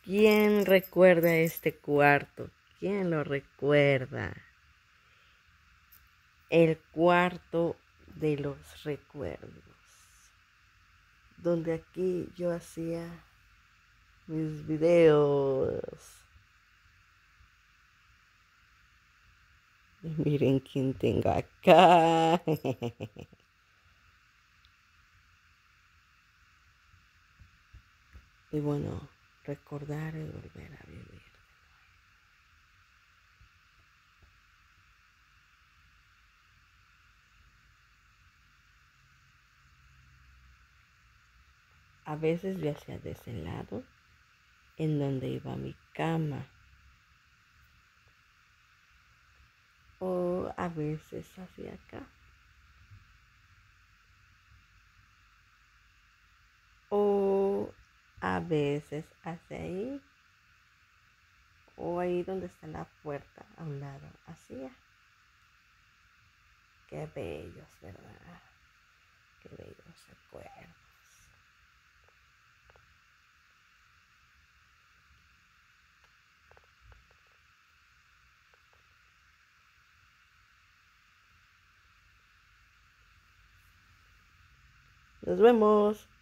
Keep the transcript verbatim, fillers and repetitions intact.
¿Quién recuerda este cuarto? ¿Quién lo recuerda? El cuarto de los recuerdos. Donde aquí yo hacía mis videos. Y miren quién tengo acá. Y bueno, recordar y volver a vivir. A veces yo hacía de ese lado, en donde iba mi cama. O a veces hacia acá. O a veces hacia ahí. O ahí donde está la puerta, a un lado. Hacía. Qué bellos, ¿verdad? Qué bellos recuerdos. Nos vemos.